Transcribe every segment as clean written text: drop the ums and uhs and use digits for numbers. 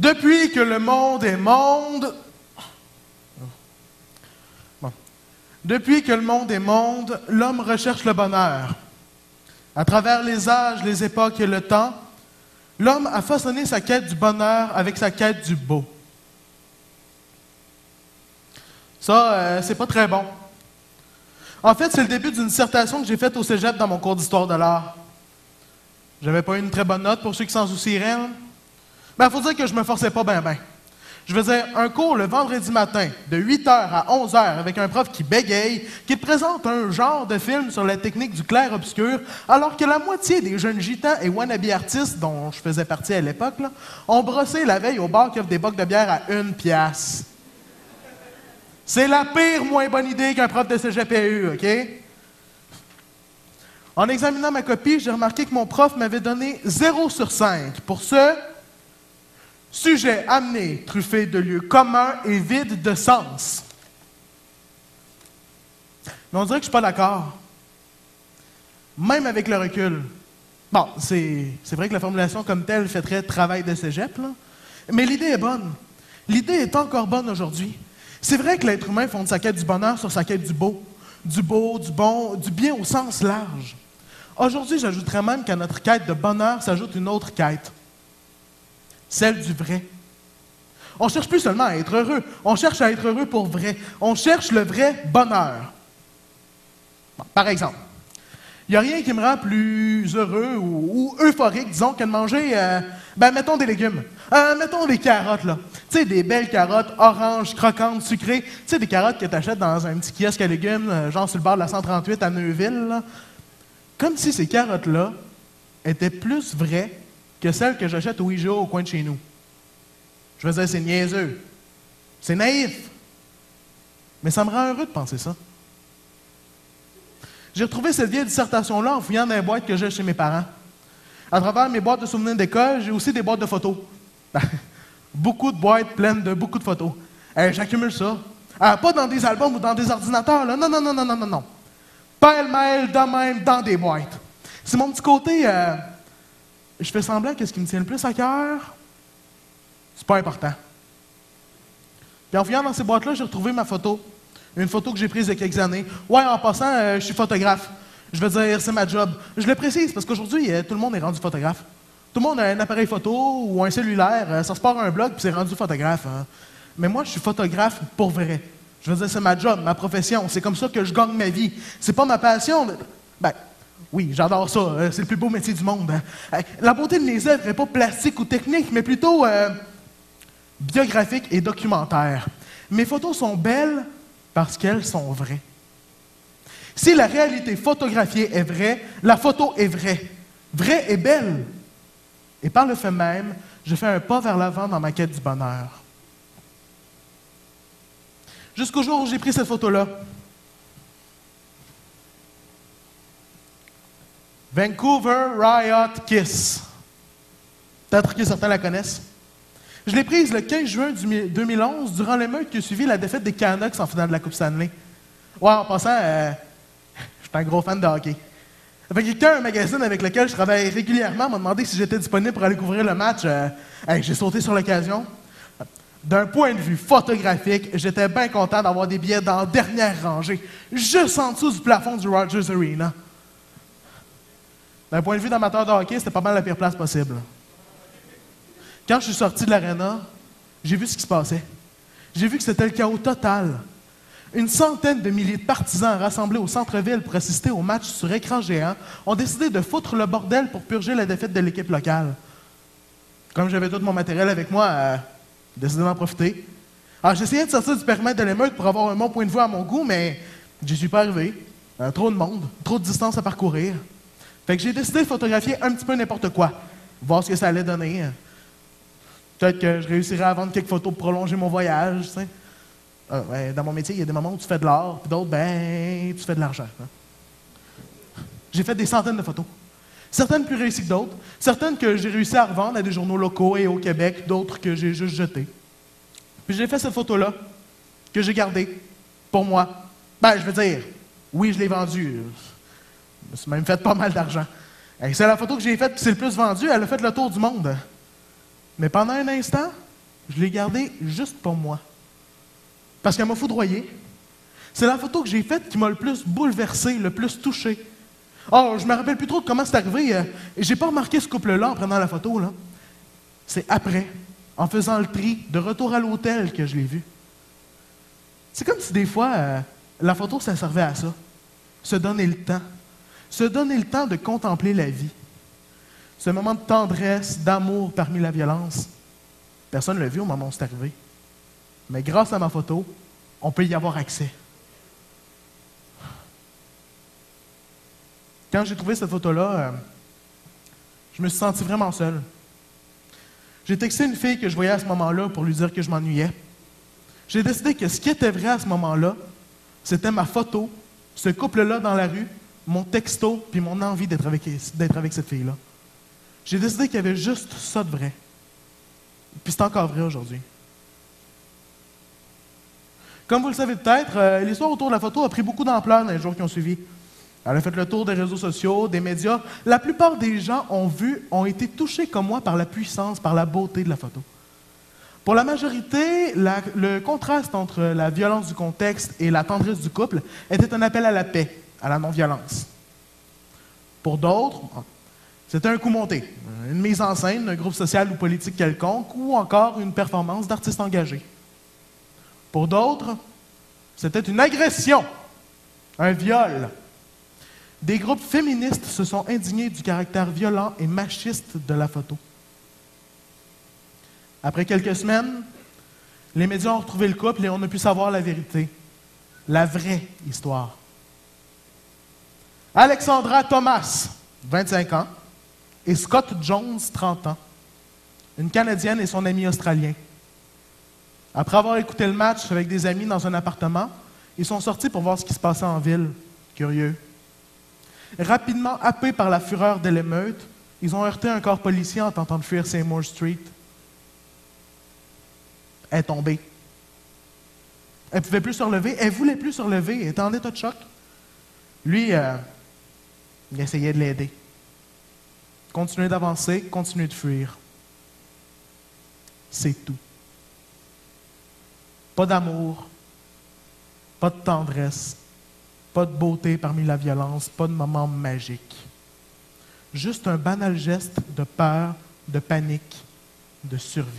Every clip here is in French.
Depuis que le monde est monde... Bon. Depuis que le monde est monde, l'homme recherche le bonheur. À travers les âges, les époques et le temps, l'homme a façonné sa quête du bonheur avec sa quête du beau. Ça, c'est pas très bon. En fait, c'est le début d'une dissertation que j'ai faite au cégep dans mon cours d'histoire de l'art. J'avais pas eu une très bonne note pour ceux qui s'en soucieraient. Ben, faut dire que je me forçais pas ben. Je faisais un cours le vendredi matin, de 8h à 11h, avec un prof qui bégaye, qui te présente un genre de film sur la technique du clair-obscur, alors que la moitié des jeunes gitans et wannabe artistes, dont je faisais partie à l'époque, là, ont brossé la veille au bar qui offre des bocs de bière à 1 piastre. C'est la pire, moins bonne idée qu'un prof de cégep ait eu, OK? En examinant ma copie, j'ai remarqué que mon prof m'avait donné 0 sur 5 pour ce sujet amené, truffé de lieux communs et vide de sens. Mais on dirait que je ne suis pas d'accord. Même avec le recul. Bon, c'est vrai que la formulation comme telle fait très travail de cégep, là. Mais l'idée est bonne. L'idée est encore bonne aujourd'hui. C'est vrai que l'être humain fonde sa quête du bonheur sur sa quête du beau, du bon, du bien au sens large. Aujourd'hui, j'ajouterais même qu'à notre quête de bonheur s'ajoute une autre quête, celle du vrai. On ne cherche plus seulement à être heureux, on cherche à être heureux pour vrai. On cherche le vrai bonheur. Bon, par exemple, il n'y a rien qui me rend plus heureux ou euphorique, disons, que de manger, mettons des légumes. Mettons des carottes, là. Tu sais, des belles carottes oranges, croquantes, sucrées. Tu sais, des carottes que tu achètes dans un petit kiosque à légumes, genre sur le bord de la 138 à Neuville, là. Comme si ces carottes-là étaient plus vraies que celles que j'achète au IGA au coin de chez nous. Je veux dire, c'est niaiseux. C'est naïf. Mais ça me rend heureux de penser ça. J'ai retrouvé cette vieille dissertation-là en fouillant dans les boîtes que j'ai chez mes parents. À travers mes boîtes de souvenirs d'école, j'ai aussi des boîtes de photos. Beaucoup de boîtes pleines de beaucoup de photos. J'accumule ça. Pas dans des albums ou dans des ordinateurs, là. Non. Pêle-mêle, de même, dans des boîtes. C'est mon petit côté... je fais semblant que ce qui me tient le plus à cœur, c'est pas important. Puis en fouillant dans ces boîtes-là, j'ai retrouvé ma photo. Une photo que j'ai prise il y a quelques années. Ouais, en passant, je suis photographe. Je veux dire, c'est ma job. Je le précise parce qu'aujourd'hui, tout le monde est rendu photographe. Tout le monde a un appareil photo ou un cellulaire, ça se part un blog puis c'est rendu photographe. Hein. Mais moi, je suis photographe pour vrai. Je veux dire, c'est ma job, ma profession. C'est comme ça que je gagne ma vie. C'est pas ma passion. Ben, oui, j'adore ça. C'est le plus beau métier du monde. Hein. La beauté de mes œuvres n'est pas plastique ou technique, mais plutôt biographique et documentaire. Mes photos sont belles parce qu'elles sont vraies. Si la réalité photographiée est vraie, la photo est vraie. Vraie et belle. Et par le fait même, je fais un pas vers l'avant dans ma quête du bonheur. Jusqu'au jour où j'ai pris cette photo-là. Vancouver Riot Kiss. Peut-être que certains la connaissent. Je l'ai prise le 15 juin 2011, durant l'émeute qui a suivi la défaite des Canucks en finale de la Coupe Stanley. Ouais, en passant, je suis un gros fan de hockey. Fait que quelqu'un, un magazine avec lequel je travaille régulièrement, m'a demandé si j'étais disponible pour aller couvrir le match. J'ai sauté sur l'occasion. D'un point de vue photographique, j'étais bien content d'avoir des billets dans la dernière rangée, juste en dessous du plafond du Rogers Arena. D'un point de vue d'amateur de hockey, c'était pas mal la pire place possible. Quand je suis sorti de l'aréna, j'ai vu ce qui se passait. J'ai vu que c'était le chaos total. Une centaine de milliers de partisans rassemblés au centre-ville pour assister au match sur écran géant ont décidé de foutre le bordel pour purger la défaite de l'équipe locale. Comme j'avais tout mon matériel avec moi, j'ai décidé d'en profiter. Alors, j'essayais de sortir du périmètre de l'émeute pour avoir un bon point de vue à mon goût, mais j'y suis pas arrivé. Trop de monde, trop de distance à parcourir. Fait que j'ai décidé de photographier un petit peu n'importe quoi, voir ce que ça allait donner. Peut-être que je réussirais à vendre quelques photos pour prolonger mon voyage, tu sais. Dans mon métier, il y a des moments où tu fais de l'art, puis d'autres, tu fais de l'argent. Hein. J'ai fait des centaines de photos. Certaines plus réussies que d'autres. Certaines que j'ai réussi à revendre à des journaux locaux et au Québec, d'autres que j'ai juste jetées. Puis j'ai fait cette photo-là, que j'ai gardée, pour moi. Je veux dire, oui, je l'ai vendue. Je me suis même fait pas mal d'argent. C'est la photo que j'ai faite, puis c'est le plus vendu, elle a fait le tour du monde. Mais pendant un instant, je l'ai gardée juste pour moi. Parce qu'elle m'a foudroyé. C'est la photo que j'ai faite qui m'a le plus bouleversé, le plus touché. Oh, je me rappelle plus trop de comment c'est arrivé. J'ai pas remarqué ce couple-là en prenant la photo, là. C'est après, en faisant le tri, de retour à l'hôtel, que je l'ai vu. C'est comme si des fois, la photo, ça servait à ça. Se donner le temps. Se donner le temps de contempler la vie. Ce moment de tendresse, d'amour parmi la violence. Personne ne l'a vu au moment où c'est arrivé. Mais grâce à ma photo, on peut y avoir accès. Quand j'ai trouvé cette photo-là, je me suis senti vraiment seul. J'ai texté une fille que je voyais à ce moment-là pour lui dire que je m'ennuyais. J'ai décidé que ce qui était vrai à ce moment-là, c'était ma photo, ce couple-là dans la rue, mon texto, puis mon envie d'être avec cette fille-là. J'ai décidé qu'il y avait juste ça de vrai. Puis c'est encore vrai aujourd'hui. Comme vous le savez peut-être, l'histoire autour de la photo a pris beaucoup d'ampleur dans les jours qui ont suivi. Elle a fait le tour des réseaux sociaux, des médias. La plupart des gens ont été touchés comme moi par la puissance, par la beauté de la photo. Pour la majorité, le contraste entre la violence du contexte et la tendresse du couple était un appel à la paix, à la non-violence. Pour d'autres, c'était un coup monté, une mise en scène d'un groupe social ou politique quelconque, ou encore une performance d'artiste engagé. Pour d'autres, c'était une agression, un viol. Des groupes féministes se sont indignés du caractère violent et machiste de la photo. Après quelques semaines, les médias ont retrouvé le couple et on a pu savoir la vérité, la vraie histoire. Alexandra Thomas, 25 ans, et Scott Jones, 30 ans, une Canadienne et son ami australien. Après avoir écouté le match avec des amis dans un appartement, ils sont sortis pour voir ce qui se passait en ville. Curieux. Rapidement happés par la fureur de l'émeute, ils ont heurté un corps policier en tentant de fuir Seymour Street. Elle est tombée. Elle ne pouvait plus se relever, elle ne voulait plus se relever, elle était en état de choc. Lui, il essayait de l'aider. Continuer d'avancer, continuer de fuir. C'est tout. Pas d'amour, pas de tendresse, pas de beauté parmi la violence, pas de moment magique. Juste un banal geste de peur, de panique, de survie.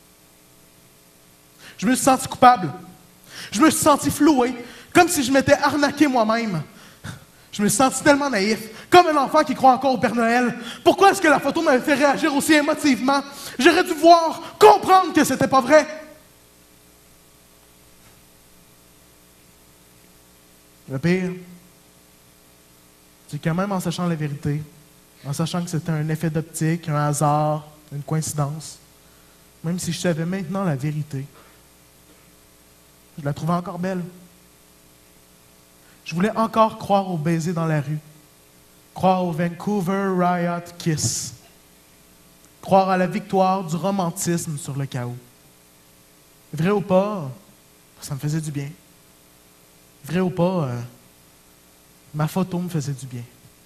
Je me suis senti coupable. Je me suis senti floué, comme si je m'étais arnaqué moi-même. Je me suis senti tellement naïf, comme un enfant qui croit encore au Père Noël. Pourquoi est-ce que la photo m'avait fait réagir aussi émotivement? J'aurais dû voir, comprendre que c'était pas vrai. Le pire, c'est que même en sachant la vérité, en sachant que c'était un effet d'optique, un hasard, une coïncidence, même si je savais maintenant la vérité, je la trouvais encore belle. Je voulais encore croire au baiser dans la rue, croire au Vancouver Riot Kiss, croire à la victoire du romantisme sur le chaos. Vrai ou pas, ça me faisait du bien. Vrai ou pas, ma photo me faisait du bien.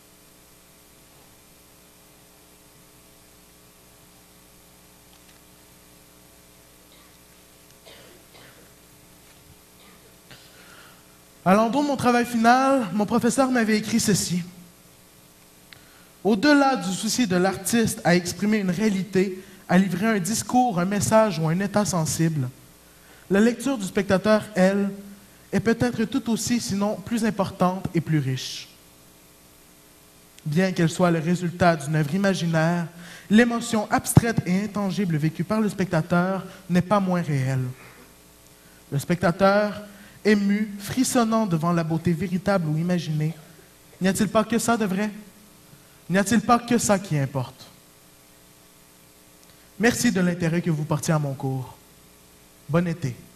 À l'endroit de mon travail final, mon professeur m'avait écrit ceci. Au-delà du souci de l'artiste à exprimer une réalité, à livrer un discours, un message ou un état sensible, la lecture du spectateur, elle, est peut-être tout aussi, sinon plus importante et plus riche. Bien qu'elle soit le résultat d'une œuvre imaginaire, l'émotion abstraite et intangible vécue par le spectateur n'est pas moins réelle. Le spectateur, ému, frissonnant devant la beauté véritable ou imaginée, n'y a-t-il pas que ça de vrai? N'y a-t-il pas que ça qui importe? Merci de l'intérêt que vous portiez à mon cours. Bon été.